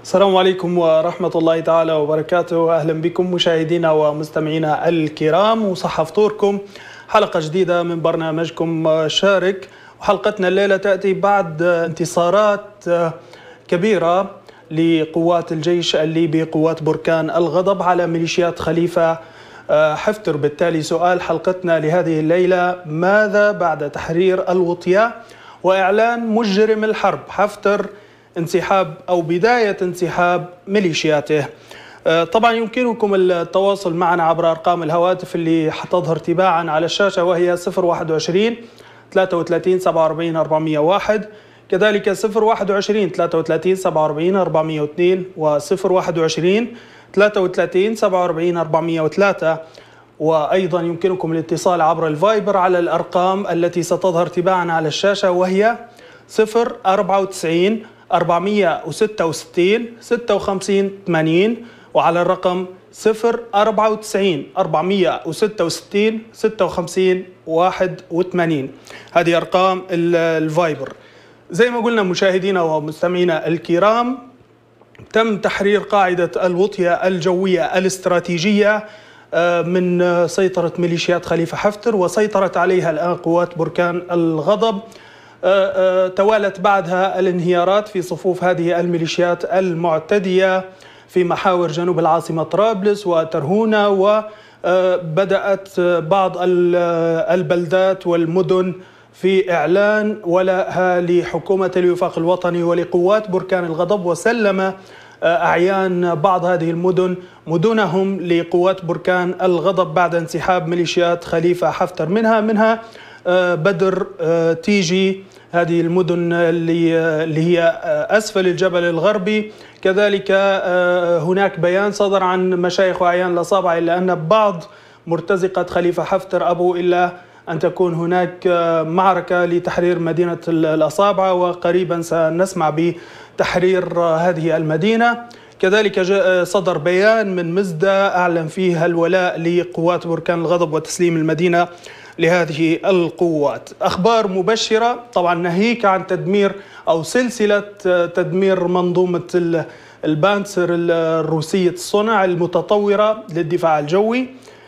السلام عليكم ورحمة الله تعالى وبركاته. أهلا بكم مشاهدينا ومستمعينا الكرام، وصحة فطوركم. حلقة جديدة من برنامجكم شارك، وحلقتنا الليلة تأتي بعد انتصارات كبيرة لقوات الجيش الليبي، قوات بركان الغضب، على ميليشيات خليفة حفتر. بالتالي سؤال حلقتنا لهذه الليلة: ماذا بعد تحرير الوطية وإعلان مجرم الحرب حفتر انسحاب أو بداية انسحاب ميليشياته؟ طبعا يمكنكم التواصل معنا عبر أرقام الهواتف اللي حتظهر تباعا على الشاشة، وهي 021 33 47 401، كذلك 021 33 47 402 و 021 33 47 403. وأيضا يمكنكم الاتصال عبر الفايبر على الأرقام التي ستظهر تباعا على الشاشة، وهي 094 466 56 80، وعلى الرقم 094 466 56 81. هذه أرقام الفايبر. زي ما قلنا مشاهدينا ومستمعينا الكرام، تم تحرير قاعدة الوطية الجوية الاستراتيجية من سيطرة ميليشيات خليفة حفتر، وسيطرت عليها الآن قوات بركان الغضب. توالت بعدها الانهيارات في صفوف هذه الميليشيات المعتدية في محاور جنوب العاصمة طرابلس وترهونة، وبدأت بعض البلدات والمدن في إعلان ولائها لحكومة الوفاق الوطني ولقوات بركان الغضب، وسلم أعيان بعض هذه المدن مدنهم لقوات بركان الغضب بعد انسحاب ميليشيات خليفة حفتر. منها بدر، تيجي، هذه المدن اللي هي أسفل الجبل الغربي. كذلك هناك بيان صدر عن مشايخ وأعيان الأصابع، إلا أن بعض مرتزقة خليفة حفتر أبوا إلا أن تكون هناك معركة لتحرير مدينة الأصابع، وقريبا سنسمع بتحرير هذه المدينة. كذلك صدر بيان من مزدة أعلن فيه الولاء لقوات بركان الغضب وتسليم المدينة لهذه القوات. أخبار مبشرة طبعا، ناهيك عن تدمير أو سلسلة تدمير منظومة البانسر الروسية الصنع المتطورة للدفاع الجوي،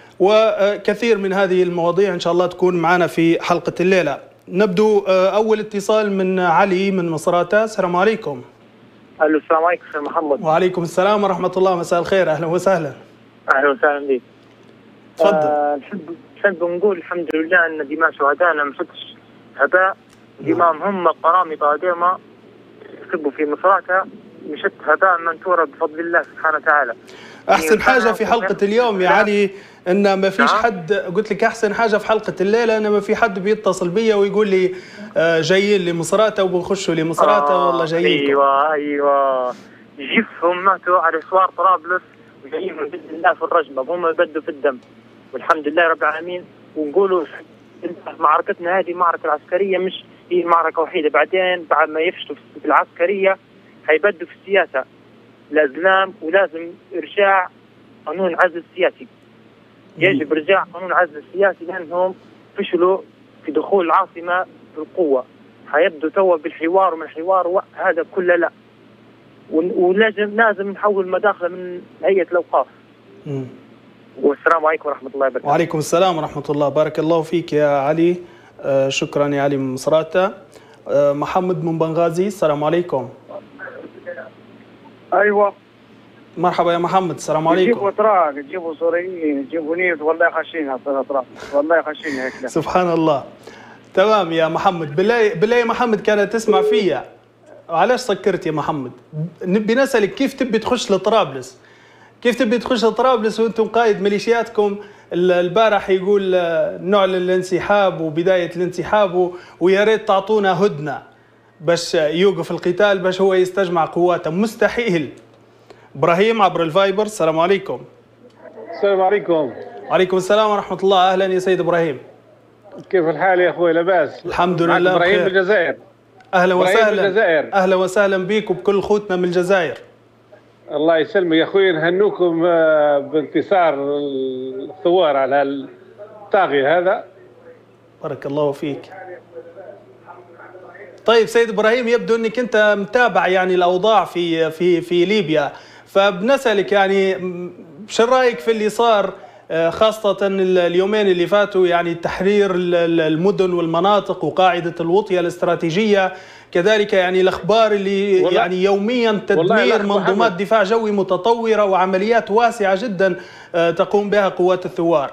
وكثير من هذه المواضيع إن شاء الله تكون معنا في حلقة الليلة. نبدو أول اتصال من علي من مصراتة. السلام عليكم. السلام عليكم أخي محمد. وعليكم السلام ورحمة الله، مساء الخير، أهلا وسهلا. أهلا وسهلا بك. تفضل. نحب نقول الحمد لله أن دماء شهدائنا مشتش هباء، دماء هم قرامطة ديما يكتبوا في مصراتة مشت هباء منثورة بفضل الله سبحانه وتعالى. أحسن حاجة في حلقة اليوم يا علي إن ما فيش حد، قلت لك أحسن حاجة في حلقة الليلة إن ما في حد بيتصل بيا ويقول لي جايين لمصراتة وبنخشوا لمصراتة والله جايين. أيوة جفهم ماتوا على أسوار طرابلس وجايين من بإذن الله في الرجمة، هم يبدوا في الدم والحمد لله رب العالمين. ونقولوا معركتنا هذه معركة العسكرية مش هي معركة وحيدة، بعدين بعد ما يفشلوا في العسكرية هيبدوا في السياسة الأزلام، ولازم إرجاع قانون العزل السياسي. يجب إرجاع قانون العزل السياسي لأنهم فشلوا في دخول العاصمة بالقوة. هيبدوا توا بالحوار، ومن الحوار هذا كله لا، ولازم نحول مداخلة من هيئة الأوقاف. والسلام عليكم ورحمة الله وبركاته. وعليكم السلام ورحمة الله، بارك الله فيك يا علي. شكرا يا علي من مصراتة. محمد من بنغازي. السلام عليكم. ايوه مرحبا يا محمد، السلام عليكم. يجيبوا اتراك، يجيبوا سوريين، يجيبوا نيت، والله خشينها اتراك، والله خشينها هيك. سبحان الله. تمام يا محمد. بالله يا محمد كانت تسمع فيا، علاش سكرت يا محمد؟ نبي نسألك كيف تبي تخش لطرابلس؟ كيف تبي تخش لطرابلس وانتم قائد ميليشياتكم البارح يقول نعلن الانسحاب وبداية الانسحاب ويا ريت تعطونا هدنة باش يوقف القتال باش هو يستجمع قواته؟ مستحيل. ابراهيم عبر الفايبر. السلام عليكم. السلام عليكم. وعليكم السلام ورحمة الله. أهلا يا سيد إبراهيم. كيف الحال يا أخوي؟ لاباس؟ الحمد لله. إبراهيم من الجزائر. أهلا وسهلا. الجزائر. أهلا وسهلا بك وبكل خوتنا من الجزائر. الله يسلمك يا أخوي، نهنوكم بانتصار الثوار على الطاغية هذا. بارك الله فيك. طيب سيد ابراهيم، يبدو انك انت متابع يعني الاوضاع في ليبيا، فبنسالك يعني شو رايك في اللي صار خاصة اليومين اللي فاتوا، يعني تحرير المدن والمناطق وقاعدة الوطية الاستراتيجية، كذلك يعني الأخبار اللي يعني يوميا تدمير منظومات دفاع جوي متطورة وعمليات واسعة جدا تقوم بها قوات الثوار.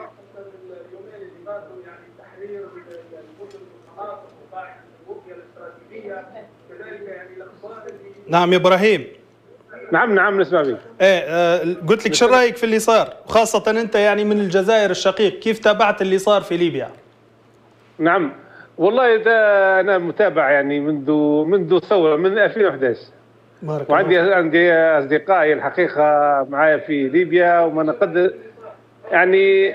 نعم يا إبراهيم. نعم نسمع بك. قلت لك شو رايك في اللي صار، خاصة انت يعني من الجزائر الشقيق، كيف تابعت اللي صار في ليبيا؟ نعم والله ده انا متابع يعني منذ الثورة من 2011. وعندي اصدقائي الحقيقة معايا في ليبيا وما نقدر يعني.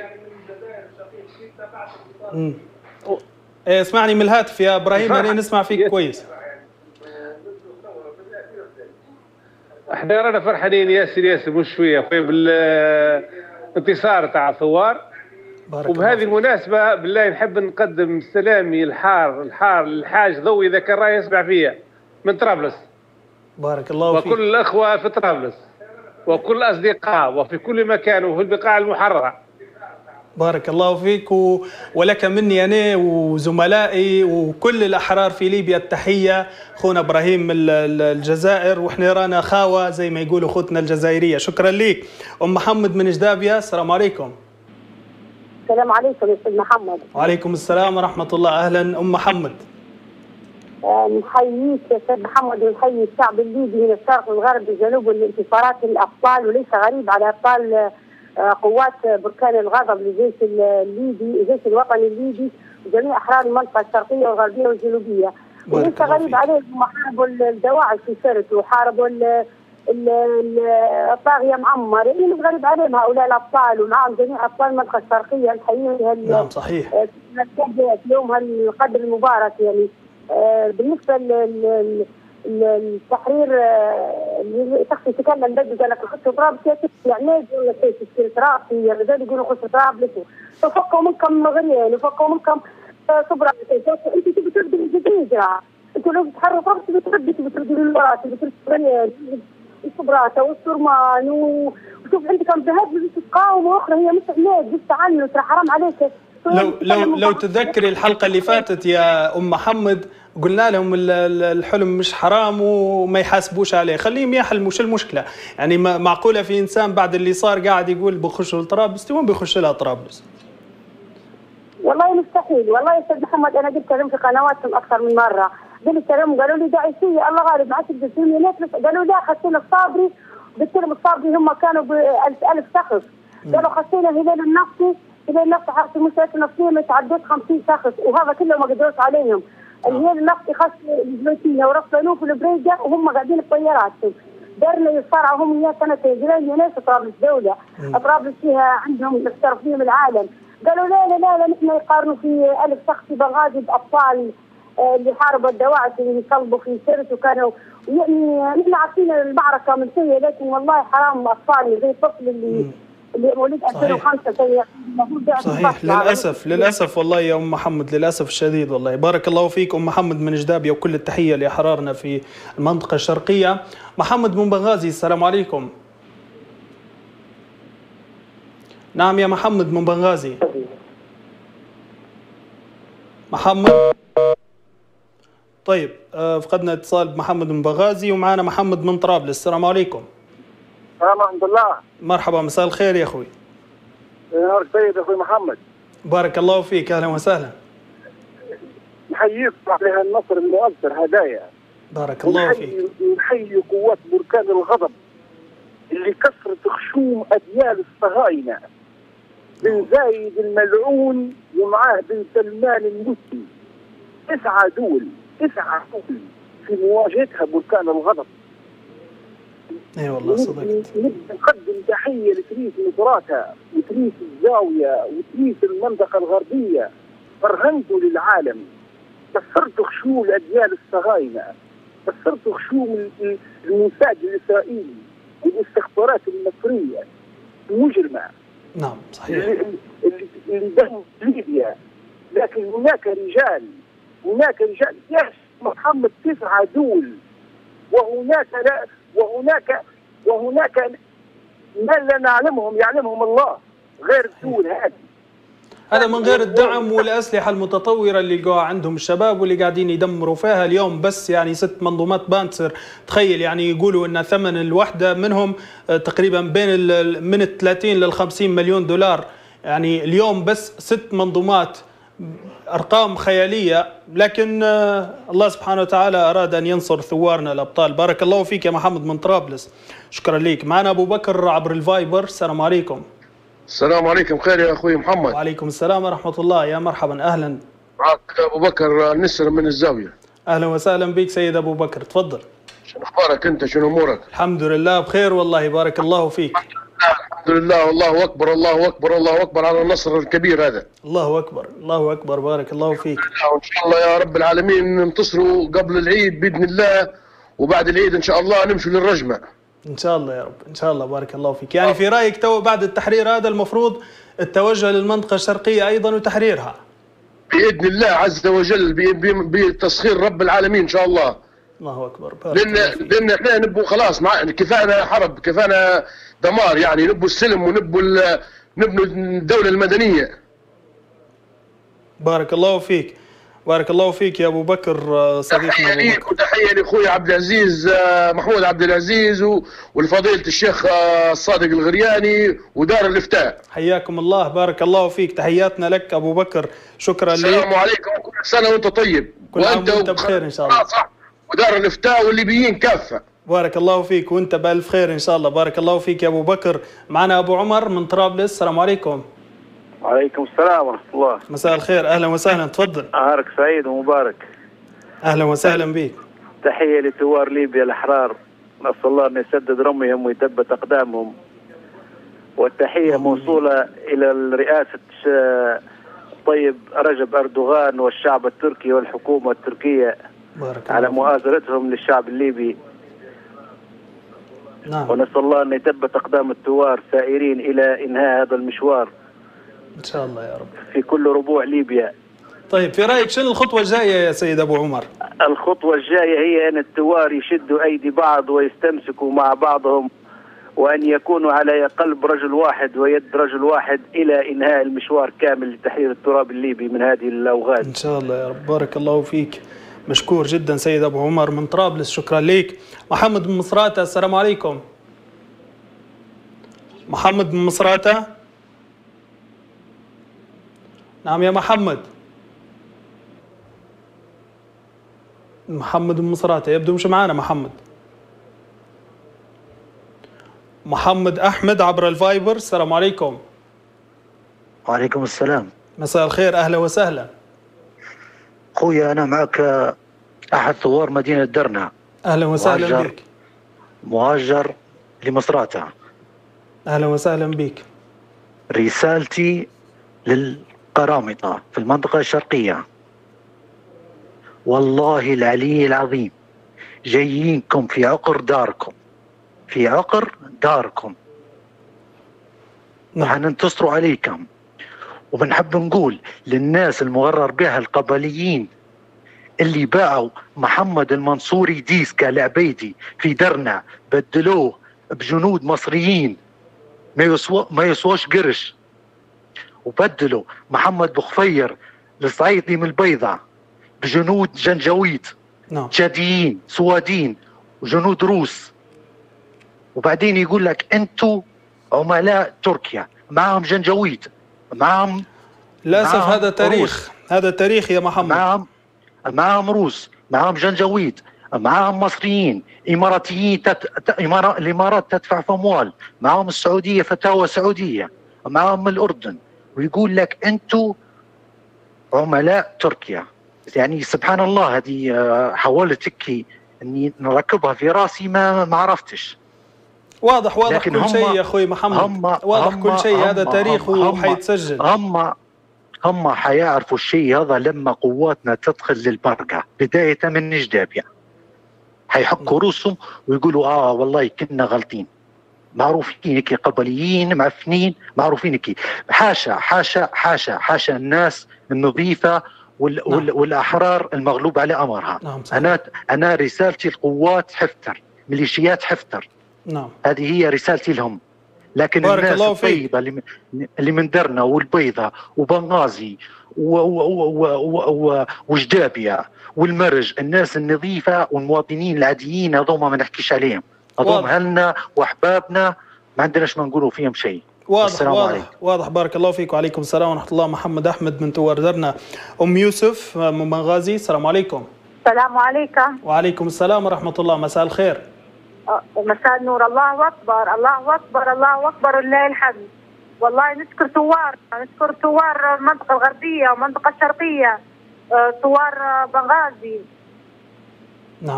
اسمعني من الهاتف يا ابراهيم، انا نسمع فيك كويس. احنا رانا فرحانين ياسر مش شويه بالانتصار تاع الثوار. وبهذه المناسبه بالله نحب نقدم سلامي الحار للحاج ضوي اذا كان راه يسمع فيا من طرابلس. بارك الله فيك. وكل الاخوه في طرابلس وكل الاصدقاء وفي كل مكان وفي البقاع المحرره. بارك الله فيك ولك مني أنا وزملائي وكل الأحرار في ليبيا التحية. أخونا إبراهيم من الجزائر، وإحنا رانا خاوة زي ما يقولوا أخوتنا الجزائرية. شكرا لك. أم محمد من جدابيا، السلام عليكم. السلام عليكم يا سيد محمد. وعليكم السلام ورحمة الله. أهلا أم محمد. نحييك يا سيد محمد ونحيي الشعب الليبي من الشرق والغرب والجنوب والانتصارات الأبطال، وليس غريب على أبطال قوات بركان الغضب للجيش الليبي، الجيش الوطني الليبي وجميع احرار المنطقه الشرقيه والغربيه والجنوبيه. وليس غريب عليهم حاربوا الدواعش في سرت وحاربوا الطاغيه معمر، يعني مش غريب عليهم هؤلاء الابطال ومعهم جميع ابطال المنطقه الشرقيه. نحييهم. نعم صحيح. في يوم هالقدر المبارك يعني. بالنسبه التحرير اللي شخص يتكلم بدي قال لك خش تراب يعني ولا شيء تراب في الرجال يقولوا خش تراب ففكوا منكم غريان وفكوا منكم صبرا. انت تبي تردوا الجزيره، انتوا لو بتحرروا تراب تبي تردوا للوراء، تبي تردوا غريان الصبرات والسرمان وشوف عندكم ذهب تقاوموا اخرى هي مش علاج بس عنه ترى حرام عليك. لو تتذكري الحلقة اللي فاتت يا أم محمد قلنا لهم الحلم مش حرام وما يحاسبوش عليه، خليهم يحلموا. شو المشكلة؟ يعني معقولة في إنسان بعد اللي صار قاعد يقول بخش لطرابلس؟ وين بيخش لها طرابلس؟ والله مستحيل. والله يا استاذ محمد انا قلت لهم في قنواتهم اكثر من مرة، قلت لهم قالوا لي داعشية الله غالب ما عادش تدسوني، قالوا لا خسينا الصابري، قلت لهم الصابري هم كانوا ب1000 شخص، قالوا خسينا هلال النفطي حرس المنشآت النفطية ما تعديش 50 شخص، وهذا كله ما قدروش عليهم. الهلال النفطي خش البلوتية ورفضوه في البريجة وهم قاعدين بطيارات. دارنا يصارعوا هم وياه سنتين، قالوا ناس طرابلس دولة، طرابلس فيها عندهم يشترك فيهم العالم. قالوا لا نحن يقارنوا في 1000 شخص في بغداد بأبطال اللي حاربوا الدواعش اللي يصلبوا في سرت وكانوا يعني نحن عارفين المعركة منتهية، لكن والله حرام أطفالنا زي الطفل اللي مولود 2005 صحيح. للأسف والله يا أم محمد، للأسف الشديد والله. بارك الله فيك أم محمد من جدابيا، وكل التحية لأحرارنا في المنطقة الشرقية. محمد من بنغازي، السلام عليكم. نعم يا محمد من بنغازي. محمد. طيب فقدنا اتصال بمحمد من بنغازي، ومعنا محمد من طرابلس. السلام عليكم. الحمد لله. مرحبا، مساء الخير يا اخوي. نهارك سيد اخوي محمد. بارك الله فيك، اهلا وسهلا. نحييك على النصر المؤثر هدايا. بارك الله فيك. نحيي قوات بركان الغضب اللي كسرت خشوم اجيال الصهاينه، بن زايد الملعون ومعاه بن سلمان المسلم. 9 دول في مواجهتها بركان الغضب. اي والله صدقت. نقدم تحيه لتريس مصراتة وتريس الزاويه وتريس المنطقه الغربيه، برهنتوا للعالم، كسرتوا خشوم الاجيال الصهاينه، كسرتوا خشوم الموساد الاسرائيلي والاستخبارات المصريه المجرمه. نعم صحيح. اللي دموا ليبيا، لكن هناك رجال محمد 9 دول، وهناك لا وهناك ما لا نعلمهم يعلمهم الله غير الدول هذه. هذا من غير الدعم والأسلحة المتطورة اللي لقوها عندهم الشباب واللي قاعدين يدمروا فيها اليوم. بس يعني 6 منظومات بانسر، تخيل يعني يقولوا أن ثمن الوحدة منهم تقريبا بين من 30 لل 50 مليون دولار. يعني اليوم بس 6 منظومات، أرقام خيالية، لكن الله سبحانه وتعالى أراد أن ينصر ثوارنا الأبطال. بارك الله فيك يا محمد من طرابلس، شكرا لك. معنا أبو بكر عبر الفايبر. السلام عليكم. السلام عليكم. خير يا أخوي محمد. وعليكم السلام ورحمة الله. يا مرحبا، أهلا. معك أبو بكر النسر من الزاوية. أهلا وسهلا بك سيد أبو بكر، تفضل. شنو أخبارك أنت؟ شنو أمورك؟ الحمد لله بخير والله، بارك الله فيك. الحمد لله، والله أكبر الله أكبر الله أكبر على النصر الكبير هذا. الله أكبر الله أكبر، بارك الله فيك. وإن شاء الله يا رب العالمين ننتصروا قبل العيد بإذن الله، وبعد العيد إن شاء الله نمشوا للرجمة إن شاء الله يا رب، إن شاء الله. بارك الله فيك. يعني في رأيك تو بعد التحرير هذا المفروض التوجه للمنطقة الشرقية أيضا وتحريرها بإذن الله عز وجل، بتسخير رب العالمين إن شاء الله. الله أكبر. لأن إحنا نبوا خلاص كفانا حرب، كفانا دمار، يعني نبوا السلم ونبوا نبنوا الدولة المدنية. بارك الله فيك، بارك الله فيك يا أبو بكر صديقنا أبو بكر. وتحية لأخوي عبد العزيز محمود عبد العزيز والفضيلة الشيخ الصادق الغرياني ودار الإفتاء. حياكم الله، بارك الله فيك. تحياتنا لك أبو بكر، شكرا لك. السلام عليكم، كل سنة وأنت طيب. كل عام وأنت بخير إن شاء الله. صح، ودار الإفتاء والليبيين كافة. بارك الله فيك وأنت بألف خير إن شاء الله. بارك الله فيك يا أبو بكر. معنا أبو عمر من طرابلس. السلام عليكم. وعليكم السلام ورحمة الله. مساء الخير، أهلا وسهلا، تفضل. نهارك سعيد ومبارك. أهلا وسهلا بك. تحية لثوار ليبيا الأحرار، نسأل الله أن يسدد رميهم ويثبت أقدامهم، والتحية موصولة إلى رئاسة طيب رجب أردوغان والشعب التركي والحكومة التركية على مؤازرتهم للشعب الليبي. نعم. ونسأل الله أن يثبت أقدام الثوار سائرين إلى إنهاء هذا المشوار إن شاء الله يا رب في كل ربوع ليبيا. طيب في رأيك شنو الخطوة الجاية يا سيد أبو عمر؟ الخطوة الجاية هي أن الثوار يشدوا أيدي بعض ويستمسكوا مع بعضهم، وأن يكونوا على قلب رجل واحد ويد رجل واحد إلى إنهاء المشوار كامل لتحرير التراب الليبي من هذه الأوغاد إن شاء الله يا رب. بارك الله فيك، مشكور جدا سيد أبو عمر من طرابلس، شكرا لك. محمد بن مصراتة، السلام عليكم. محمد بن مصراتة. نعم يا محمد. محمد بن مصراتة يبدو مش معانا. محمد أحمد عبر الفايبر. السلام عليكم. وعليكم السلام. مساء الخير، أهلا وسهلا. أخويا أنا معك أحد ثوار مدينة درنا. أهلا وسهلا بك. مهاجر لمصراتة. أهلا وسهلا بك. رسالتي للقرامطة في المنطقة الشرقية، والله العلي العظيم جايينكم في عقر داركم، في عقر داركم. وحننتصروا عليكم. وبنحب نقول للناس المغرر بها القبليين اللي باعوا محمد المنصوري ديسكا العبيدي في درنا، بدلوه بجنود مصريين ما يسواش قرش، وبدلوا محمد بخفير الصعيدي من البيضة بجنود جنجويد جديين سوادين وجنود روس. وبعدين يقول لك انتوا عملاء تركيا، معهم جنجويد، معهم للاسف هذا تاريخ روس. هذا تاريخ يا محمد. معهم روس، معهم جنجويد، معهم مصريين، اماراتيين الامارات تدفع في اموال، معهم السعوديه فتاوى سعوديه، معهم الاردن، ويقول لك انتوا عملاء تركيا. يعني سبحان الله، هذه حاولت هيك اني نركبها في راسي ما عرفتش. واضح كل شيء يا اخوي محمد، واضح كل شيء، هذا تاريخ وحيتسجل. هم حيعرفوا الشيء هذا لما قواتنا تدخل للبرقة بداية من نجدابيا، حيحكوا رؤوسهم ويقولوا والله كنا غلطين، معروفين هيك قبليين معفنين، معروفين هيك. حاشا حاشا حاشا حاشا الناس النظيفة والأحرار المغلوب على أمرها. أنا رسالتي القوات حفتر، ميليشيات حفتر. هذه هي رسالتي لهم. لكن الناس الطيبة اللي من درنا والبيضة وبنغازي وجدابية والمرج، الناس النظيفة والمواطنين العاديين هذوما ما نحكيش عليهم، هذوم أهلنا وأحبابنا ما عندناش ما نقولوا فيهم شيء. واضح بارك الله فيك. وعليكم السلام ورحمة الله. محمد أحمد من توار درنا. أم يوسف من بنغازي، السلام عليكم. السلام عليكم. وعليكم السلام ورحمة الله. مساء الخير. مساء النور. الله أكبر الله أكبر الله أكبر ولله الحمد. والله نشكر ثوار المنطقة الغربية والمنطقة الشرقية، ثوار بنغازي. نعم.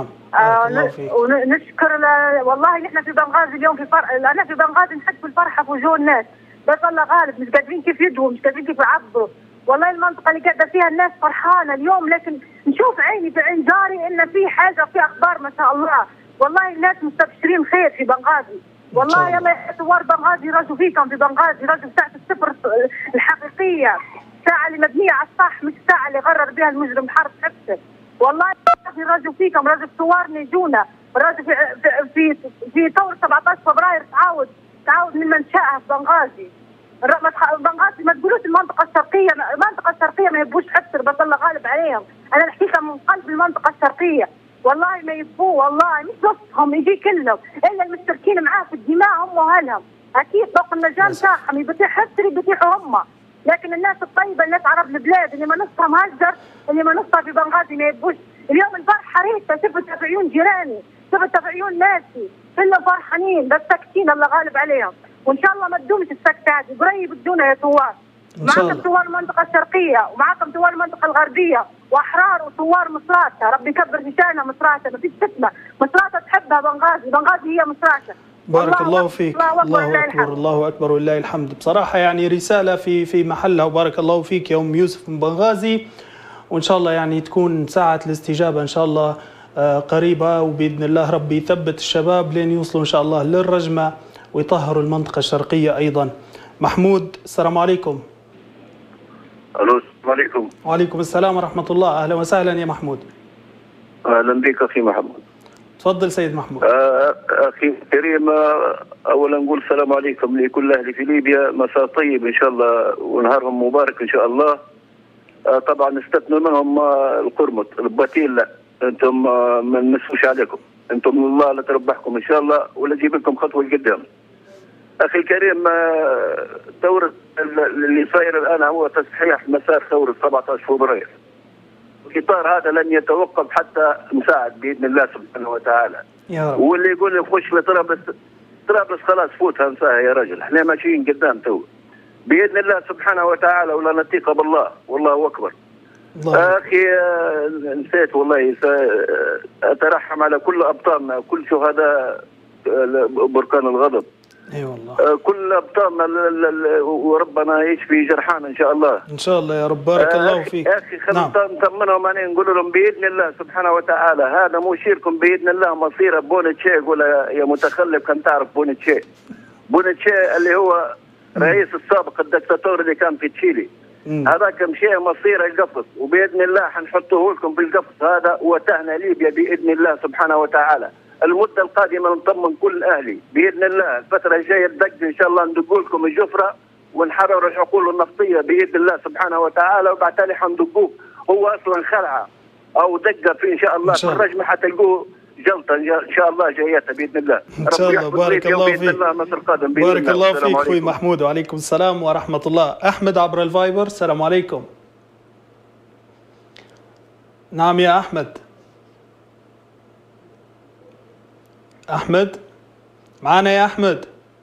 ونشكر والله نحن في بنغازي اليوم في فرح. أنا في بنغازي نحس بالفرحة في وجوه الناس، بس الله غالب مش قادرين كيف يدعوا، مش قادرين كيف يعبروا. والله المنطقة اللي قاعدة فيها الناس فرحانة اليوم، لكن نشوف عيني في عين جاري إن في حاجة، في أخبار ما شاء الله. والله الناس مستبشرين خير في بنغازي. والله يلا يا ثوار بنغازي رجوا فيكم في بنغازي، رجوا ساعة الصفر الحقيقية، الساعة اللي مبنية على الصح، مش الساعة اللي غرر بها المجرم حرب حفتر. والله رجوا فيكم، رجوا ثوار نجونا، رجوا في ثورة 17 فبراير تعاود من منشأها في بنغازي. بنغازي ما تقولوش المنطقة الشرقية ما يبوش حفتر، بس الله غالب عليهم. أنا نحكيك من قلب المنطقة الشرقية، والله ما يبوه، والله مش وسطهم يجي كلهم الا المشتركين معاه في الدماء هم واهلهم. اكيد طوق النجام تاعهم يبيع حفتر يبيعوا هم، لكن الناس الطيبه، الناس عرب البلاد اللي ما نصها مهجر، اللي ما نصها في بنغازي ما يبوش. اليوم الفرحه ريته شفتها في عيون جيراني، شفتها في عيون ناسي، كلهم فرحانين بس ساكتين الله غالب عليهم. وان شاء الله ما تدومش السكته هذه، قريب تدونا يا ثوار. معكم ثوار المنطقه الشرقيه ومعكم ثوار المنطقه الغربيه واحرار وثوار مصراتة، ربي يكبر في شانها مصراتة، ما فيش فتنة، مصراتة تحبها بنغازي هي مصراتة. بارك الله فيك. الله أكبر الله أكبر ولله الحمد. بصراحة يعني رسالة في محلها، وبارك الله فيك يا أم يوسف من بنغازي، وإن شاء الله يعني تكون ساعة الاستجابة إن شاء الله قريبة، وبإذن الله ربي يثبت الشباب لين يوصلوا إن شاء الله للرجمة ويطهروا المنطقة الشرقية أيضا. محمود السلام عليكم. الو السلام عليكم. وعليكم السلام ورحمة الله. أهلا وسهلا يا محمود. أهلا بك أخي محمود. تفضل سيد محمود. أخي كريم، أولا نقول السلام عليكم لكل أهلي في ليبيا، مساء طيب إن شاء الله ونهارهم مبارك إن شاء الله. طبعا نستثنوا منهم القرمط الباتيل، لا أنتم ما نمسوش عليكم، أنتم الله لا تربحكم إن شاء الله ولا تجيب لكم خطوة لقدام. أخي الكريم، ثورة اللي صاير الآن هو تصحيح مسار ثورة 17 فبراير. الإطار هذا لن يتوقف حتى مساعد بإذن الله سبحانه وتعالى. يا رب. واللي يقول يخش لطرابلس خلاص فوتها انساها يا رجل، احنا ماشيين قدام تو بإذن الله سبحانه وتعالى، ولا نثق بالله والله أكبر. أخي نسيت والله، أترحم على كل أبطالنا، كل شهداء بركان الغضب. اي والله. كل ابطالنا وربنا يشفي جرحانا ان شاء الله. ان شاء الله يا رب. بارك الله فيك. اخي خلينا نطمنهم عليهم، نقول لهم باذن الله سبحانه وتعالى هذا مشيركم باذن الله مصير بونتشي. ولا يا متخلف كان تعرف بونتشي اللي هو رئيس السابق الدكتاتور اللي كان في تشيلي، هذاك مشي مصير القفص، وباذن الله حنحطوه لكم في القفص هذا وتهنا ليبيا باذن الله سبحانه وتعالى. المدة القادمة نطمن كل أهلي بإذن الله، الفترة الجاية الدق إن شاء الله ندقوا لكم الجفرة ونحرر الحقول النفطية بإذن الله سبحانه وتعالى، وبعد تالي حندقوه. هو أصلا خلعة أو دقة في إن شاء الله في الرجمة حتلقوه جلطة إن شاء الله جايتها بإذن الله. إن شاء الله. بارك الله فيك. بإذن الله مصر قادم بإذن بارك الله فيك أخوي محمود. وعليكم السلام ورحمة الله. أحمد عبر الفايبر، السلام عليكم. نعم يا أحمد. أحمد معانا يا أحمد؟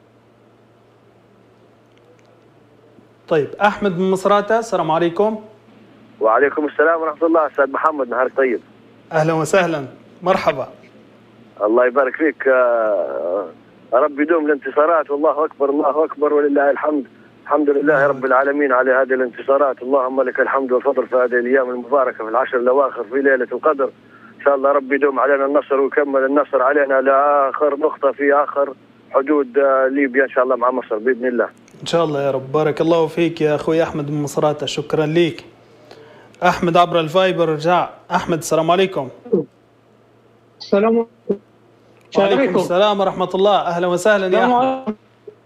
طيب أحمد من مصراتة، السلام عليكم. وعليكم السلام ورحمة الله. أستاذ محمد، نهارك طيب. أهلا وسهلا، مرحبا. الله يبارك فيك، رب يدوم الانتصارات، والله أكبر الله أكبر ولله الحمد. الحمد لله رب العالمين على هذه الانتصارات، اللهم لك الحمد والفضل في هذه الأيام المباركة في العشر الأواخر في ليلة القدر. إن شاء الله رب يدوم علينا النصر ويكمل النصر علينا لآخر نقطة في آخر حدود ليبيا إن شاء الله مع مصر بإذن الله. إن شاء الله يا رب. بارك الله فيك يا أخوي أحمد من مصراتة، شكرا ليك. احمد عبر الفايبر رجع. احمد السلام عليكم. السلام عليكم. وعليكم السلام ورحمة الله. اهلا وسهلا يا احمد.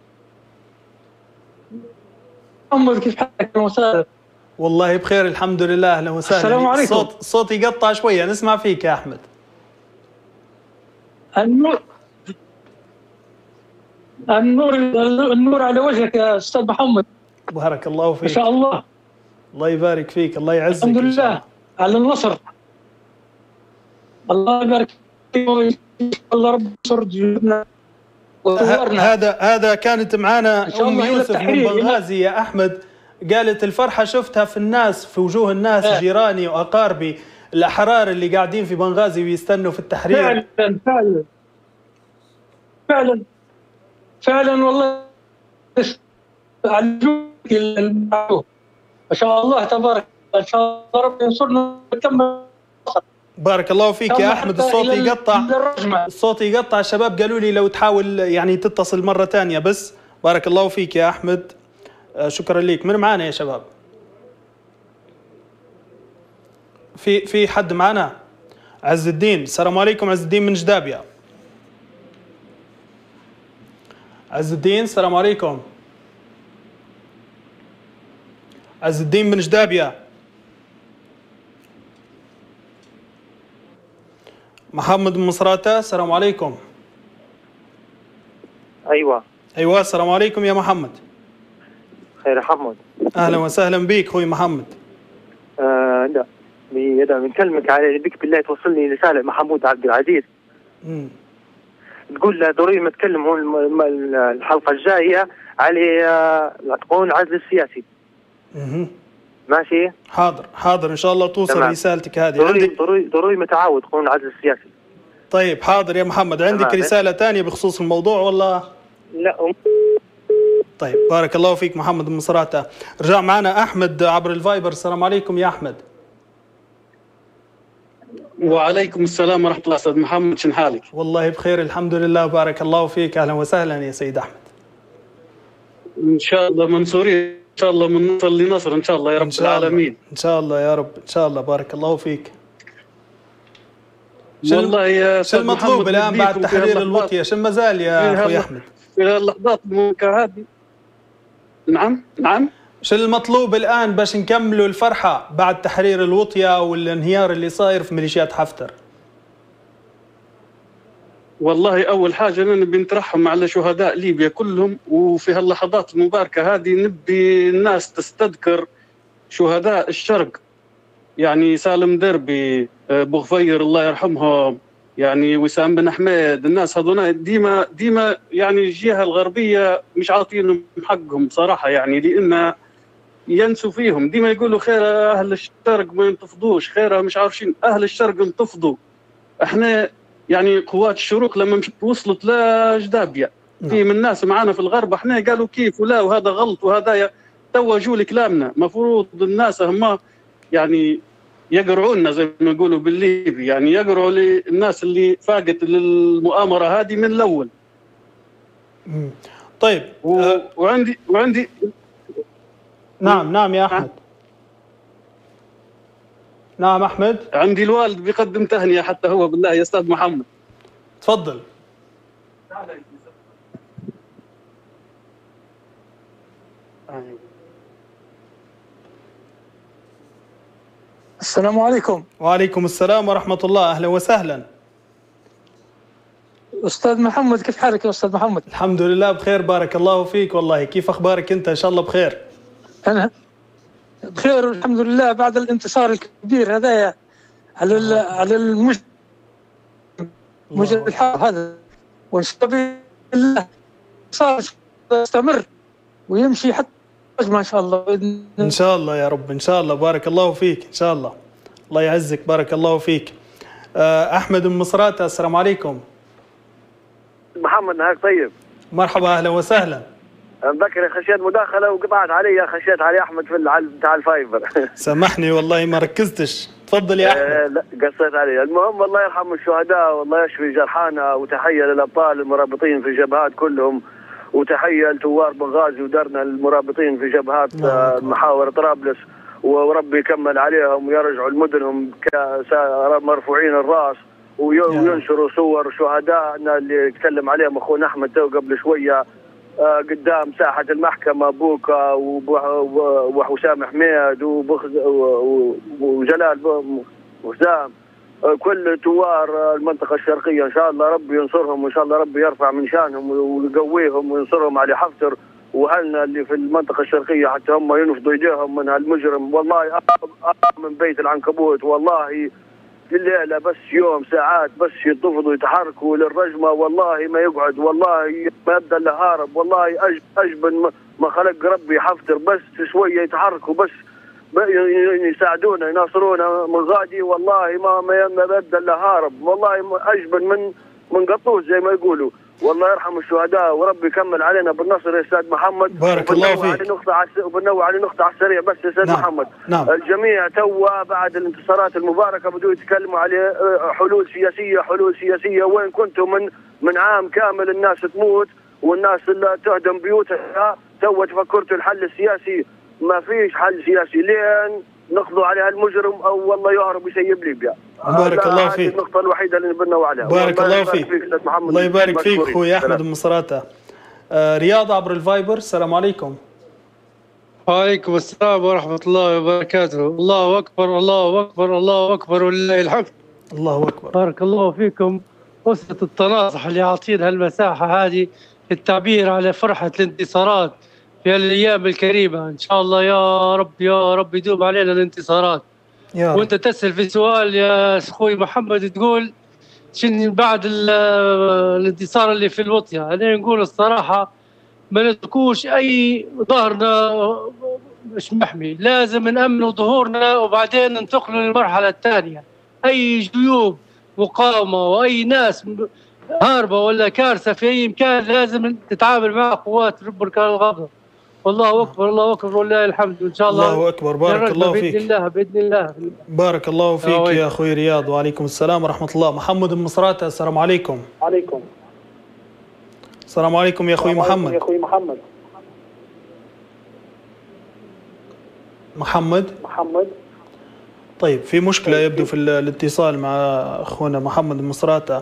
محمد كيف حالك؟ اهلا وسهلا. والله بخير الحمد لله. اهلا وسهلا. السلام عليكم. الصوت يقطع شوية، نسمع فيك يا احمد. النور على وجهك يا استاذ محمد. بارك الله فيك. ما شاء الله. الله يبارك فيك. الله يعزك. الحمد لله على النصر. الله يبارك فيك. الله رب ينصر جيوبنا وثوارنا. هذا كانت معانا ام يوسف من بنغازي يا احمد، قالت الفرحة شفتها في الناس، في وجوه الناس، جيراني واقاربي الاحرار اللي قاعدين في بنغازي ويستنوا في التحرير. فعلا والله ما شاء الله تبارك. ان شاء الله رب ينصرنا ونكمل. بارك الله فيك يا احمد. الصوت يقطع. الشباب قالوا لي لو تحاول يعني تتصل مرة ثانية بس. بارك الله فيك يا احمد. شكرا لك. من معانا يا شباب؟ في حد معانا؟ عز الدين. السلام عليكم. عز الدين من جدابيا. عز الدين السلام عليكم. عز الدين من جدابيا. محمد من مصراتة. السلام عليكم. ايوه السلام عليكم يا محمد. خير يا حمد. اهلا وسهلا بك اخوي محمد. لا بنكلمك على بك بالله توصلني رساله محمود عبد العزيز. تقول له ضروري ما تكلم الحلقه الجايه على القانون العزل السياسي. ماشي. حاضر ان شاء الله توصل تمام. رسالتك هذه ضروري متعاود قانون العزل السياسي. طيب حاضر يا محمد. عندك رساله ثانيه بخصوص الموضوع ولا لا؟ طيب بارك الله فيك محمد من مصراتة. رجع معنا احمد عبر الفايبر. السلام عليكم يا احمد. وعليكم السلام ورحمه الله. استاذ محمد شن حالك؟ والله بخير الحمد لله. بارك الله فيك. اهلا وسهلا يا سيد احمد. ان شاء الله منصورين، ان شاء الله من نصر لنصر ان شاء الله يا رب العالمين. ان شاء الله يا رب. ان شاء الله. بارك الله فيك. والله يا شو المطلوب الان بعد تحرير الوطيه؟ شو ما زال يا اخوي احمد في اللحظات المنكره هذه؟ نعم شو المطلوب الان باش نكملوا الفرحه بعد تحرير الوطيه والانهيار اللي صاير في ميليشيات حفتر؟ والله اول حاجه نبي نترحم على شهداء ليبيا كلهم، وفي هاللحظات المباركه هذه نبي الناس تستذكر شهداء الشرق، يعني سالم دربي، بوغفير الله يرحمهم، يعني وسام بن حميد. الناس هذول ديما يعني الجهه الغربيه مش عاطينهم حقهم صراحه، يعني لان ينسوا فيهم. ديما يقولوا خير اهل الشرق ما ينتفضوش، خير مش عارفين اهل الشرق انتفضوا. احنا يعني قوات الشروق لما مشت وصلت لجدابيا في من الناس معانا في الغرب احنا قالوا كيف ولا وهذا غلط وهذا توجوا لكلامنا. مفروض الناس هم يعني يقرعونا زي ما يقولوا بالليبي، يعني يقرعوا للناس اللي فاقت للمؤامره هذه من الاول. طيب وعندي نعم يا احمد. نعم احمد. عندي الوالد بيقدم تهنئه حتى هو بالله يا استاذ محمد. تفضل. السلام عليكم. وعليكم السلام ورحمة الله. أهلا وسهلا أستاذ محمد. كيف حالك يا أستاذ محمد؟ الحمد لله بخير بارك الله فيك. والله كيف أخبارك أنت؟ إن شاء الله بخير. أنا بخير الحمد لله بعد الانتصار الكبير هذا على الحرب هذا، وإن شاء الله صار يستمر ويمشي حتى ما شاء الله. إن شاء الله يا رب. إن شاء الله. بارك الله فيك. إن شاء الله. الله يعزك. بارك الله فيك. أحمد من مصراتة. السلام عليكم. محمد نهارك طيب. مرحبا أهلا وسهلا. بكري خشيت مداخلة وقطعت علي، خشيت علي أحمد في بتاع الفايبر. سامحني والله ما ركزتش. تفضل يا أحمد. لا قصيت علي. المهم الله يرحم الشهداء والله يشفي جرحانا، وتحية للأبطال المرابطين في الجبهات كلهم، وتحية لثوار بنغازي ودرنا المرابطين في جبهات محاور طرابلس، وربي يكمل عليهم ويرجعوا لمدنهم مرفوعين الراس، وينشروا صور شهدائنا اللي تكلم عليهم اخونا احمد تو قبل شويه قدام ساحه المحكمه، بوكا وحسام حميد وجلال وحسام، كل ثوار المنطقه الشرقيه ان شاء الله ربي ينصرهم، وان شاء الله ربي يرفع من شانهم ويقويهم وينصرهم على حفتر واهلنا اللي في المنطقه الشرقيه حتى هم ينفضوا ايديهم من هالمجرم. والله من بيت العنكبوت والله الليله بس يوم ساعات بس ينتفضوا يتحركوا للرجمه، والله ما يقعد، والله ما يبدا الا هارب، والله اجبن ما خلق ربي حفتر، بس شويه يتحركوا بس يساعدونا يناصرونا من غادي، والله ما يبدا الا هارب، والله اجبن من قطوس زي ما يقولوا. والله يرحم الشهداء وربي يكمل علينا بالنصر يا استاذ محمد. بارك الله فيك. وبنوع على نقطة على السريع بس يا استاذ محمد. نعم. الجميع توا بعد الانتصارات المباركة بدوا يتكلموا على حلول سياسية، وين كنتم من عام كامل الناس تموت والناس اللي تهدم بيوتها، توا تفكرتوا الحل السياسي، ما فيش حل سياسي لين نقضوا على هالمجرم او والله يهرب ويسيب ليبيا. بارك الله فيك. النقطة الوحيدة اللي نبنوا عليها. بارك الله فيك. الله يبارك فيك اخوي احمد من مصراتة. رياض عبر الفايبر، السلام عليكم. وعليكم السلام ورحمة الله وبركاته. الله أكبر الله أكبر الله أكبر ولله الحمد. الله أكبر. بارك الله فيكم. أسرة التناصح اللي عاطينها المساحة هذه للتعبير على فرحة الانتصارات في الأيام الكريمة. إن شاء الله يا رب يدوم علينا الانتصارات. وأنت تسأل في سؤال يا أخوي محمد، تقول شنو بعد الانتصار اللي في الوطية. أنا نقول الصراحة ما نتركوش أي ظهرنا مش محمي، لازم نأمنوا ظهورنا وبعدين ننتقلوا للمرحلة الثانية. أي جيوب مقاومة وأي ناس هاربة ولا كارثة في أي مكان لازم تتعامل مع قوات بركان الغابة. والله أكبر الله أكبر ولله الحمد. إن شاء الله الله أكبر. بارك الله فيك. بإذن الله. بارك الله فيك يا أخوي رياض. وعليكم السلام ورحمة الله. محمد من مصراتة، السلام عليكم. عليكم السلام عليكم يا أخوي محمد. يا أخوي محمد. طيب في مشكلة يبدو في الاتصال مع أخونا محمد من مصراتة.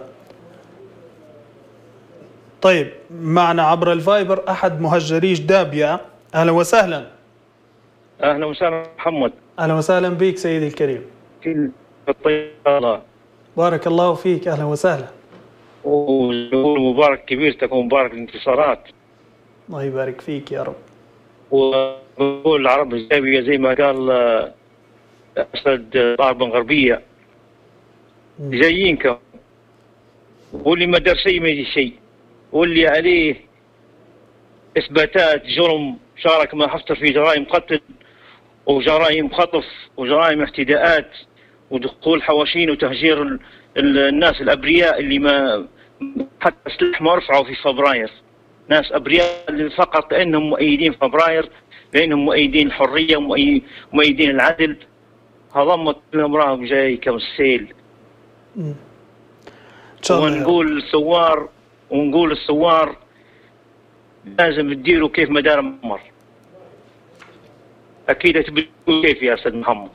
طيب معنا عبر الفايبر أحد مهجري جدابيا، أهلا وسهلا. أهلا وسهلا محمد. أهلا وسهلا بك سيدي الكريم. الطيارة. بارك الله فيك، أهلا وسهلا. ومبارك كبيرتك ومبارك الانتصارات. الله يبارك فيك يا رب. وبقول العرب الجدابية زي ما قال أسد طارق بن غربية جايينكم، واللي ما دار شيء ما يجي شيء، واللي عليه إثباتات جرم شارك مع حفتر في جرائم قتل وجرائم خطف وجرائم اعتداءات ودخول حواشين وتهجير الناس الأبرياء اللي ما حتى سلاح ما رفعوا في فبراير، ناس أبرياء اللي فقط لأنهم مؤيدين فبراير، لأنهم مؤيدين الحرية ومؤيدين العدل، هضمت لهم راهم جاي كالسيل. ونقول الثوار لازم تديروا كيف ما دار معمر. اكيد تبدو كيف يا استاذ محمد.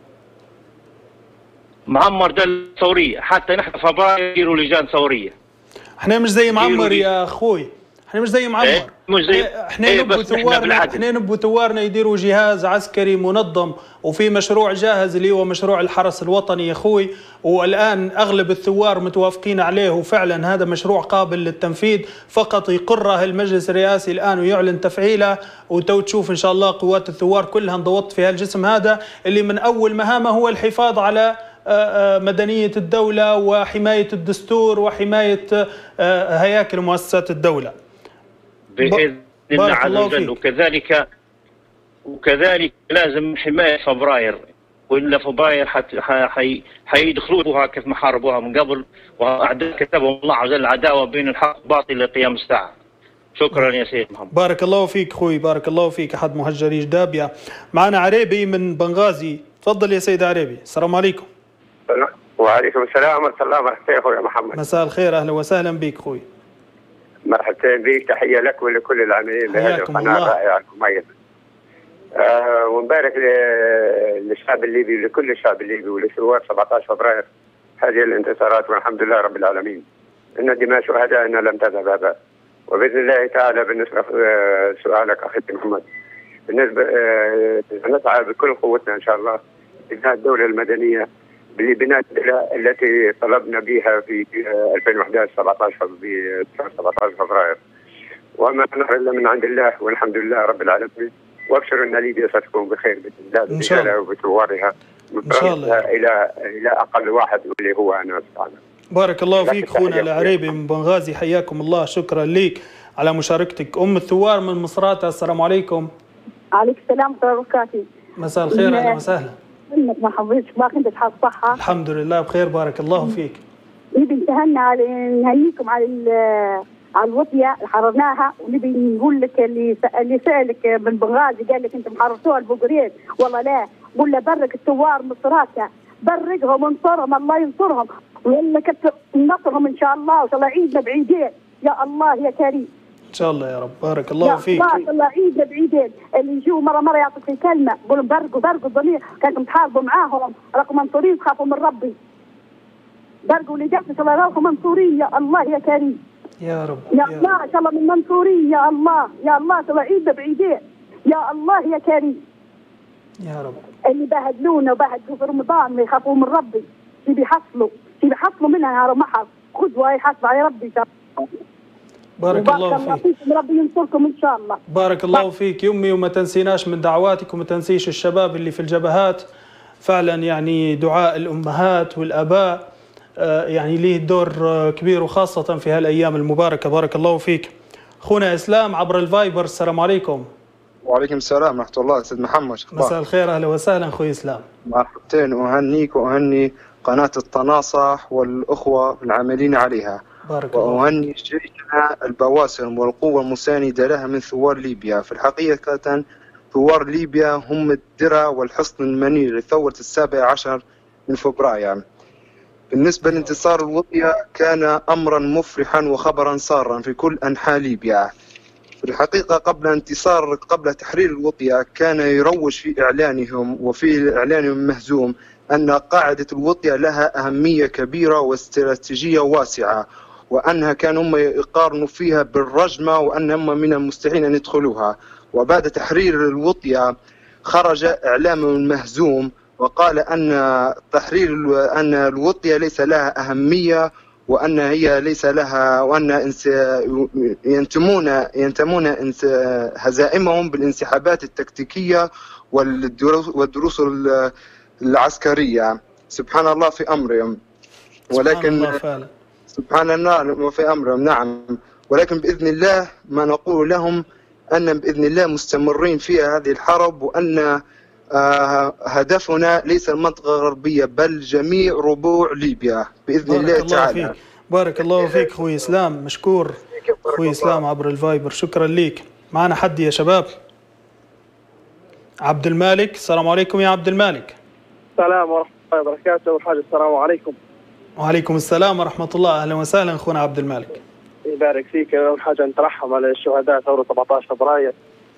معمر ده ثوريه، حتى نحن فبراير يديروا لجان ثوريه. احنا مش زي معمر يا اخوي، احنا مش زي معمر. مش زي احنا نبوا ثوارنا يديروا جهاز عسكري منظم وفي مشروع جاهز اللي هو مشروع الحرس الوطني يا اخوي، والان اغلب الثوار متوافقين عليه، وفعلا هذا مشروع قابل للتنفيذ، فقط يقره المجلس الرئاسي الان ويعلن تفعيله، وتو تشوف ان شاء الله قوات الثوار كلها انضوت في هالجسم هذا اللي من اول مهامه هو الحفاظ على مدنية الدولة وحماية الدستور وحماية هياكل ومؤسسات الدولة بإذن الله عز وجل. وكذلك لازم حماية فبراير، وإلا فبراير حيدخلوها كيف ما حاربوها من قبل، وأعداء كتبهم الله عز وجل العداوة بين الحق والباطل لقيام الساعة. شكرا يا سيد محمد. بارك الله فيك أخوي، بارك الله فيك. أحد مهجري جدابيا معنا عريبي من بنغازي، تفضل يا سيد عريبي. السلام عليكم. وعليكم السلام ورحمة الله وبركاته أخوي محمد. مساء الخير، أهلا وسهلا بك أخوي. مرحبتين بك، تحية لك ولكل العاملين بهذه القناة الرائعة المميزة. ونبارك للشعب الليبي، لكل الشعب الليبي ولثوار 17 فبراير هذه الانتصارات، والحمد لله رب العالمين ان دماء شهدائنا لم تذهب هباء. وباذن الله تعالى بالنسبه لسؤالك اخي محمد، بالنسبه نسعى بكل قوتنا ان شاء الله بناء الدوله المدنيه ببناء الدوله التي طلبنا بها في 2011 17 فبراير، وما نرى الا من عند الله والحمد لله رب العالمين. وابشر ان ليبيا ستكون بخير باذن الله برجالها وبثوارها ان شاء الله الى اقل واحد واللي هو انا سبحانه. بارك الله فيك اخونا العريبي من بنغازي، حياكم الله، شكرا لك على مشاركتك. ام الثوار من مصراتة، السلام عليكم. عليك السلام ورحمه الله وبركاته. مساء الخير، اهلا وسهلا. انك ما حضرتش باقي انت بحال الصحه؟ الحمد لله بخير بارك الله فيك. نبي نهنيكم على الوطيه اللي حررناها، ونبي نقول لك اللي سالك من بنغازي قال لك انتم حررتوها البوغريد، والله لا، قول له برك الثوار مصراتة، برقهم انصرهم الله ينصرهم وانك نصرهم ان شاء الله، وان شاء الله عيدنا بعيدين يا الله يا كريم. ان شاء الله يا رب، بارك الله فيك. يا الله عيدنا بعيدين، اللي يجوا مره يعطيك كلمه قولوا برقوا الضمير، كانكم تحاربوا معاهم راكم منصورين، تخافوا من ربي. برقوا اللي جات ان شاء الله راكم منصورين يا الله يا كريم. يا رب يا الله ان شاء الله من منصورين يا الله يا الله، ان شاء الله عيدنا بعيدين يا الله يا كريم. يا رب. اللي بهدلونا وبهدلوا في رمضان ما يخافوا من ربي، شي بيحصلوا منها نهار محر، قدوه يحصلوا على ربي ان شاء الله. بارك الله فيك. ربي ينصركم ان شاء الله. بارك الله فيك يمي، وما تنسيناش من دعواتك، وما تنسيش الشباب اللي في الجبهات. فعلا يعني دعاء الامهات والاباء يعني ليه دور كبير، وخاصه في هالايام المباركه. بارك الله فيك. اخونا اسلام عبر الفايبر، السلام عليكم. وعليكم السلام ورحمه الله. سيد محمد، مساء الخير، اهلا وسهلا اخوي اسلام. مرحبتين، واهنيك واهني قناه التناصح والاخوه العاملين عليها. بارك الله. واهني شريكنا البواسم والقوه المسانده لها من ثوار ليبيا. في الحقيقه ثوار ليبيا هم الدرع والحصن المنير لثوره 17 من فبراير. بالنسبة لانتصار الوطية كان أمرا مفرحا وخبرا سارا في كل أنحاء ليبيا. في الحقيقة قبل تحرير الوطية كان يروج في إعلانهم وفي إعلانهم مهزوم أن قاعدة الوطية لها أهمية كبيرة واستراتيجية واسعة، وأنها كانوا هم يقارنوا فيها بالرجمة، وأنهم من المستحيل أن يدخلوها. وبعد تحرير الوطية خرج إعلام مهزوم وقال أن أن الوطية ليس لها أهمية، وأن هي ليس لها، وأن ينتمون هزائمهم بالانسحابات التكتيكية والدروس العسكرية. سبحان الله في أمرهم، ولكن سبحان الله في أمرهم. نعم، ولكن بإذن الله ما نقول لهم أن بإذن الله مستمرين في هذه الحرب، وأن هدفنا ليس المنطقة الغربية بل جميع ربوع ليبيا بإذن الله تعالى. فيك. بارك الله فيك أخوي إسلام، مشكور أخوي إسلام عبر الفايبر، شكرا ليك. معنا حد يا شباب؟ عبد المالك، السلام عليكم يا عبد المالك. السلام ورحمة الله وبركاته. أول حاجة السلام عليكم. وعليكم السلام ورحمة الله، أهلا وسهلا أخونا عبد المالك. يبارك فيك. أول حاجة نترحم على الشهداء ثورة 17 فبراير،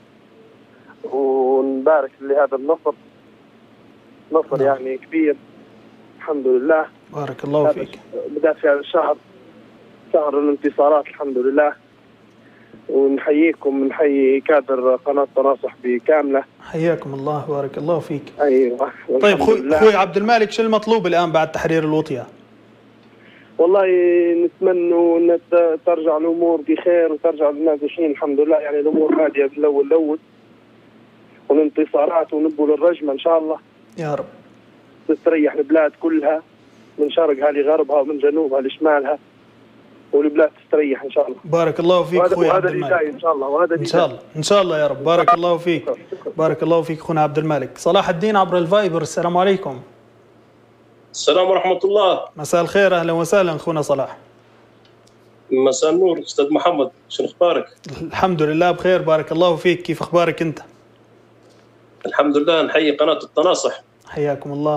ونبارك لهذا النصر، نصر يعني كبير الحمد لله. بارك الله فيك. بدأت في هذا الشهر، شهر الانتصارات الحمد لله، ونحييكم، نحيي كادر قناة تناصح بكاملة. حياكم الله، بارك الله فيك. أيوة. طيب أخوي عبد المالك، شو المطلوب الآن بعد تحرير الوطية؟ والله نتمنوا أن ترجع الأمور بخير وترجع الناجحين الحمد لله، يعني الأمور هادية بالأول والانتصارات، ونبوا للرجمة إن شاء الله يا رب، تستريح البلاد كلها من شرقها لغربها ومن جنوبها لشمالها، والبلاد تستريح إن شاء الله. بارك الله فيك أخوي عبد المالك. وهذا اللي إن شاء الله، وهذا إن شاء الله إن شاء الله يا رب. بارك الله فيك. بارك الله فيك أخونا عبد المالك. صلاح الدين عبر الفايبر، السلام عليكم. السلام ورحمة الله. مساء الخير، أهلا وسهلا أخونا صلاح. مساء النور أستاذ محمد، شو أخبارك؟ الحمد لله بخير، بارك الله فيك. كيف أخبارك أنت؟ الحمد لله. نحيي قناة التناصح، حياكم الله،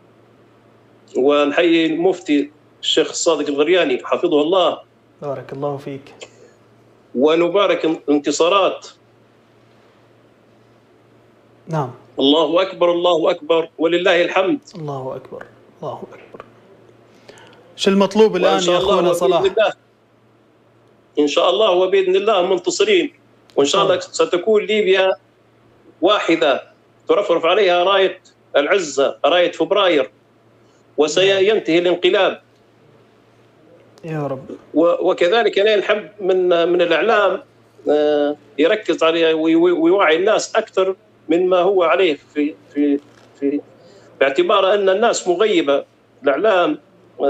ونحيي المفتي الشيخ الصادق الغرياني حفظه الله. بارك الله فيك. ونبارك انتصارات نعم. الله أكبر الله أكبر ولله الحمد. الله أكبر الله أكبر. شو المطلوب الآن يا أخونا صلاح؟ إن شاء الله وبإذن الله منتصرين، وإن شاء الله ستكون ليبيا واحدة ترفرف عليها راية العزة، راية فبراير، وسينتهي الانقلاب يا رب. وكذلك أنا نحب من الإعلام يركز عليه ويوعي الناس أكثر مما هو عليه في باعتبار أن الناس مغيبة. الإعلام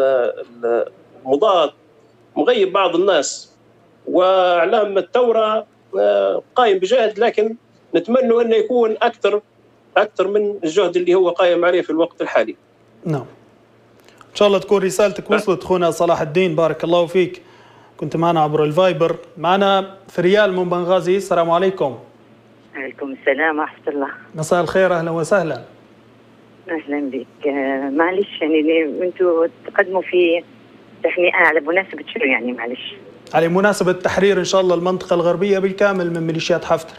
مضاد مغيب بعض الناس، وإعلام الثورة قائم بجهد، لكن نتمنى أنه يكون أكثر من الجهد اللي هو قائم عليه في الوقت الحالي. نعم إن شاء الله تكون رسالتك وصلت أخونا صلاح الدين، بارك الله فيك. كنت معنا عبر الفايبر. معنا فريال من بنغازي. السلام عليكم. عليكم السلام ورحمة الله. مساء الخير، أهلا وسهلا. أهلا بك. معلش يعني أنتم تقدموا في تهنئة على مناسبة شنو يعني؟ معلش على مناسبة تحرير إن شاء الله المنطقة الغربية بالكامل من ميليشيات حفتر.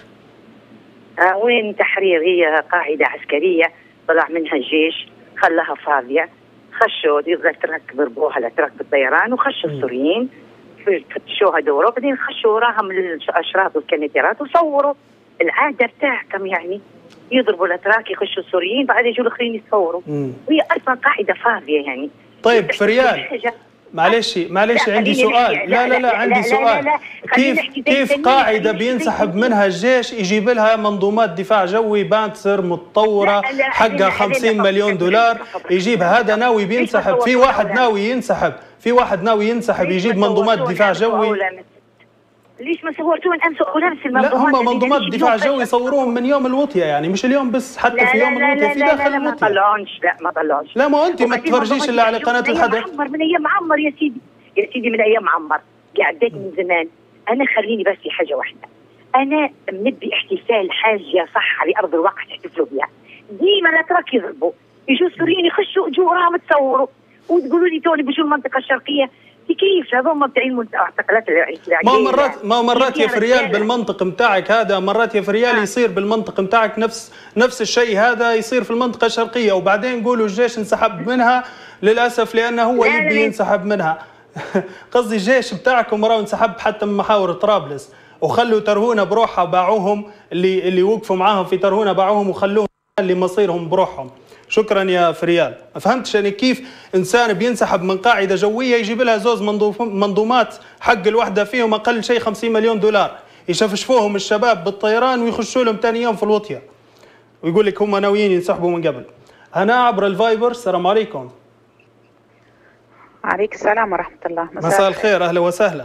وين تحرير؟ هي قاعدة عسكرية طلع منها الجيش خلاها فاضية، خشوا الاتراك ضربوها الاتراك بالطيران، وخشوا السوريين فتشوها دوروا، بعدين خشوا وراهم الاشراط والكنيترات وصوروا. العاده بتاعكم يعني يضربوا الاتراك يخشوا السوريين بعدين يجوا الاخرين يصوروا، وهي اصلا قاعده فاضيه يعني. طيب فريال معلش عندي سؤال. لا عندي سؤال. كيف قاعدة بينسحب منها الجيش يجيب لها منظومات دفاع جوي بانتسر متطورة حقها 50 مليون دولار يجيبها؟ هذا ناوي بينسحب. في واحد ناوي ينسحب يجيب منظومات دفاع جوي. ليش ما صورتوهم امس وامس المنظومات؟ لا هم منظومات دفاع جوي صوروهم من يوم الوطيه، يعني مش اليوم بس، حتى في يوم الوطيه في داخل الوطيه. ما طلعونش. ما طلعونش. لا ما انت ما تفرجيش الا على قناه الحدث. من ايام عمر يا سيدي من ايام عمر قعدت من زمان. انا خليني بس في حاجه واحده، انا نبي احتفال حاجه صح لارض الواقع تحتفلوا بها. ديما الاتراك يضربوا يجوا السوريين يخشوا جو وراهم تصوروا وتقولوا لي توني بشو المنطقه الشرقيه. كيف هذول بتاعين المعتقلات الإسرائيلية؟ ما مرات يا فريال بالمنطق متاعك هذا، مرات يا فريال يصير بالمنطق متاعك نفس الشيء هذا يصير في المنطقة الشرقية، وبعدين يقولوا الجيش انسحب منها للأسف لأنه هو يبي ينسحب منها. قصدي الجيش بتاعكم راهو انسحب حتى من محاور طرابلس، وخلوا ترهونة بروحها باعوهم، اللي وقفوا معاهم في ترهونة باعوهم وخلوهم لمصيرهم بروحهم. شكرا يا فريال. ما فهمتش يعني كيف انسان بينسحب من قاعده جويه يجيب لها زوز منظومات حق الوحده فيهم اقل شيء 50 مليون دولار يشفشفوهم الشباب بالطيران ويخشوا لهم ثاني يوم في الوطيه ويقول لك هم ناويين ينسحبوا من قبل. انا عبر الفايبر. السلام عليكم. وعليكم السلام ورحمه الله. مساء الخير، اهلا وسهلا.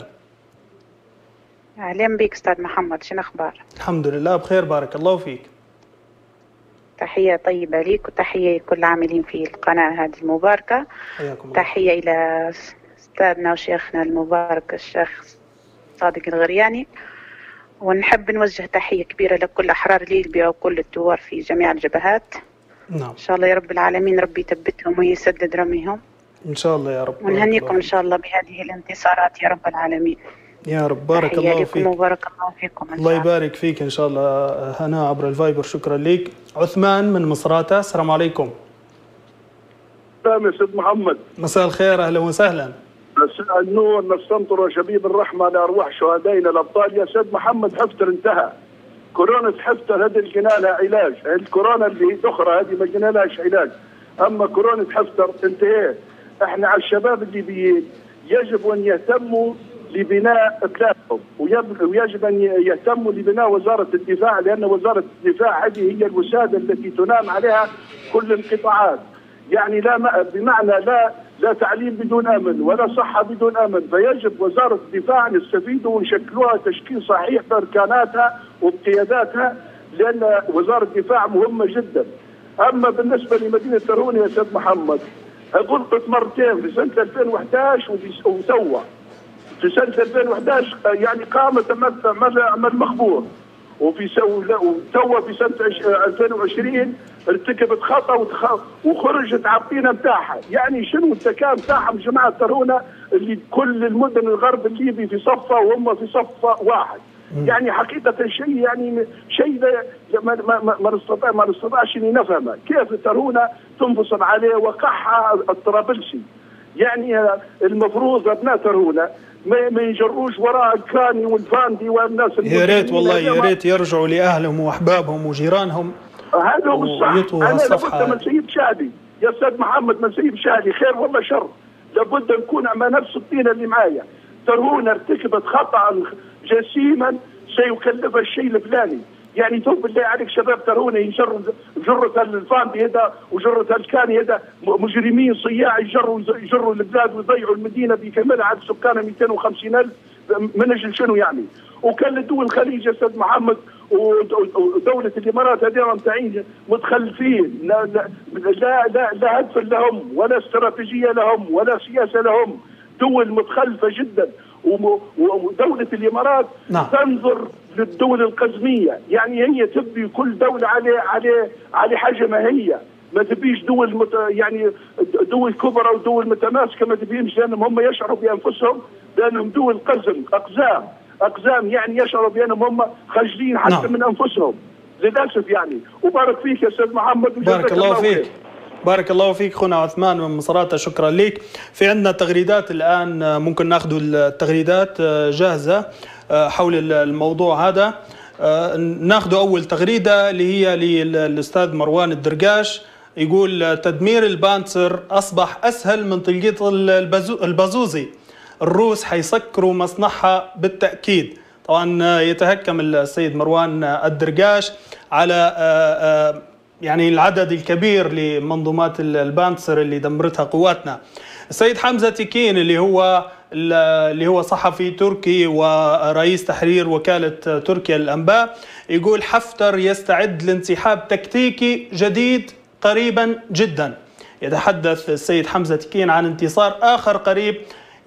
اهلا بك استاذ محمد، شنو اخبار؟ الحمد لله بخير بارك الله فيك. تحية طيبة ليك وتحية لكل العاملين في القناة هذه المباركة. حياكم الله. تحية إلى أستاذنا وشيخنا المبارك الشيخ صادق الغرياني، ونحب نوجه تحية كبيرة لكل أحرار ليبيا وكل الثوار في جميع الجبهات. نعم. إن شاء الله يا رب العالمين ربي يثبتهم ويسدد رميهم. إن شاء الله يا رب. ونهنيكم إن شاء الله بهذه الانتصارات يا رب العالمين. يا رب بارك الله فيك. وبارك الله فيكم. الله يبارك فيك ان شاء الله. هنا عبر الفايبر. شكرا لك. عثمان من مصراتة. السلام عليكم. السلام يا سيد محمد. مساء الخير، اهلا وسهلا. مساء النور، نستمطر وشبيب الرحمه لارواح شهدائنا الابطال. يا سيد محمد حفتر انتهى. كورونا حفتر هذه لقينا لها علاج، الكورونا اللي الاخرى هذه ما لقينا لهاش علاج، اما كورونا حفتر انتهت. احنا على الشباب الليبيين يجب ان يهتموا لبناء بلادهم، ويجب ان يهتموا لبناء وزاره الدفاع، لان وزاره الدفاع هذه هي الوساده التي تنام عليها كل القطاعات. يعني بمعنى لا تعليم بدون امن ولا صحه بدون امن، فيجب وزاره الدفاع نستفيدوا ونشكلوها تشكيل صحيح باركاناتها وبقياداتها، لان وزاره الدفاع مهمه جدا. اما بالنسبه لمدينه ترهونة يا سيد محمد، غلطت مرتين في سنه 2011 وتوا في سنه 2011 يعني قامت عمل مخبور، وتوا في سنه 2020 ارتكبت خطا وخرجت عبينه بتاعها. يعني شنو الذكاء بتاعهم جماعه ترهونة اللي كل المدن الغرب الليبي في صفه وهم في صف واحد؟ يعني حقيقه شيء يعني شيء ما نستطيعش ان نفهمه. كيف ترونه تنفصل عليه وقعها الطرابلسي؟ يعني المفروض ابناء ترونه ما يجروش وراء الكاني والفاندي والناس. يا ريت والله، يا ريت يرجعوا لاهلهم واحبابهم وجيرانهم. هذا هو الصح. انا لابد من سيد شادي يا استاذ محمد، من سيد شادي خير والله شر. لابد نكون مع نفس الطينه اللي معايا. ترونه ارتكبت خطا جسيما سيكلفها الشيء الفلاني. يعني توب بالله عليك شباب ترونه يجروا جرة الفاندي هذا وجرة الكاني هذا، مجرمين صياع يجروا البلاد ويضيعوا المدينه بكاملها عدد سكانها 250,000 من اجل شنو يعني؟ وكان دول الخليج يا استاذ محمد ودولة الامارات هذول متاعين متخلفين، لا لا لا لا, لا هدف لهم ولا استراتيجيه لهم ولا سياسه لهم، دول متخلفه جدا. ودولة الامارات تنظر للدول القزميه، يعني هي تبي كل دوله على حاجه ما هي، ما تبيش دول يعني دول كبرى ودول متماسكه ما تبيهمش، لانهم هم يشعروا بانفسهم لانهم دول اقزام يعني يشعروا بانهم هم خجلين حتى من انفسهم للاسف يعني. وبارك فيك يا استاذ محمد. بارك الله فيك. بارك الله فيك اخونا عثمان من مصراتة، شكرا لك. في عندنا تغريدات الان، ممكن ناخذ التغريدات جاهزه حول الموضوع هذا. ناخذ اول تغريده اللي هي للاستاذ مروان الدرقاش، يقول تدمير البانتسر اصبح اسهل من تلقيط البازوزي، الروس حيسكروا مصنعها بالتاكيد. طبعا يتهكم السيد مروان الدرقاش على يعني العدد الكبير لمنظومات البانتسر اللي دمرتها قواتنا. السيد حمزة تكين اللي هو صحفي تركي ورئيس تحرير وكالة تركيا للأنباء، يقول حفتر يستعد لانسحاب تكتيكي جديد قريبا جدا. يتحدث السيد حمزة تكين عن انتصار آخر قريب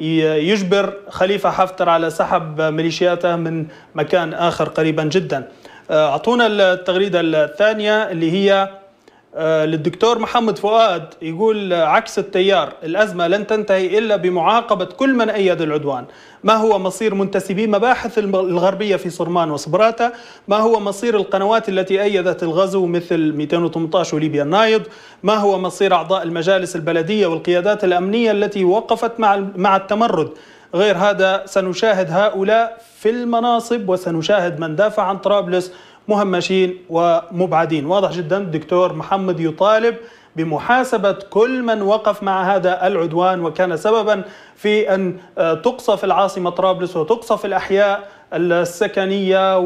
يجبر خليفة حفتر على سحب ميليشياته من مكان آخر قريبا جدا. أعطونا التغريدة الثانية اللي هي للدكتور محمد فؤاد، يقول عكس التيار، الأزمة لن تنتهي إلا بمعاقبة كل من أيد العدوان. ما هو مصير منتسبي مباحث الغربية في صرمان وصبراتة؟ ما هو مصير القنوات التي أيدت الغزو مثل 218 وليبيا النايض؟ ما هو مصير أعضاء المجالس البلدية والقيادات الأمنية التي وقفت مع التمرد؟ غير هذا سنشاهد هؤلاء في المناصب، وسنشاهد من دافع عن طرابلس مهمشين ومبعدين. واضح جدا الدكتور محمد يطالب بمحاسبة كل من وقف مع هذا العدوان وكان سببا في أن تقصف العاصمة طرابلس وتقصف الأحياء السكنية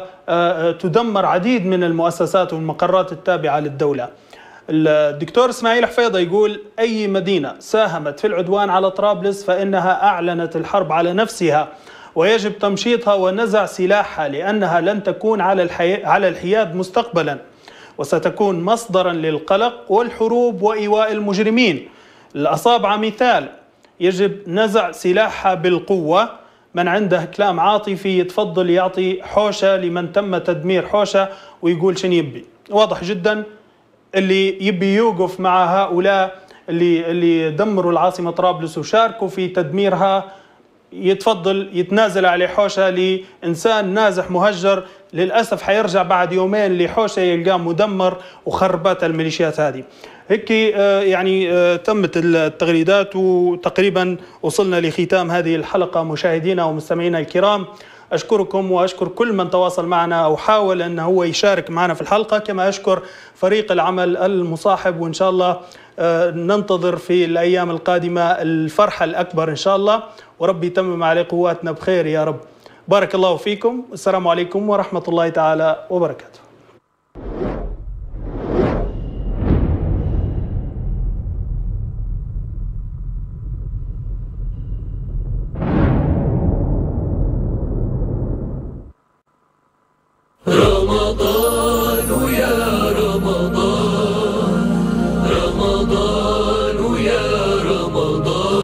وتدمر عديد من المؤسسات والمقرات التابعة للدولة. الدكتور إسماعيل حفيظة يقول أي مدينة ساهمت في العدوان على طرابلس فإنها أعلنت الحرب على نفسها، ويجب تمشيطها ونزع سلاحها، لأنها لن تكون على الحياد مستقبلا، وستكون مصدرا للقلق والحروب وإيواء المجرمين. الأصابع مثال، يجب نزع سلاحها بالقوة. من عنده كلام عاطفي يتفضل يعطي حوشة لمن تم تدمير حوشة ويقول شنو يبي. واضح جدا اللي يبي يوقف مع هؤلاء اللي دمروا العاصمة طرابلس وشاركوا في تدميرها يتفضل يتنازل عليه حوشة. لإنسان نازح مهجر للأسف حيرجع بعد يومين لحوشة يلقاه مدمر وخربات الميليشيات هذه. هيك يعني تمت التغريدات وتقريبا وصلنا لختام هذه الحلقة. مشاهدينا ومستمعينا الكرام، أشكركم وأشكر كل من تواصل معنا أو حاول أن هو يشارك معنا في الحلقة، كما أشكر فريق العمل المصاحب، وإن شاء الله ننتظر في الأيام القادمة الفرحة الأكبر إن شاء الله، وربي يتمم عليه قواتنا بخير يا رب. بارك الله فيكم، السلام عليكم ورحمة الله تعالى وبركاته.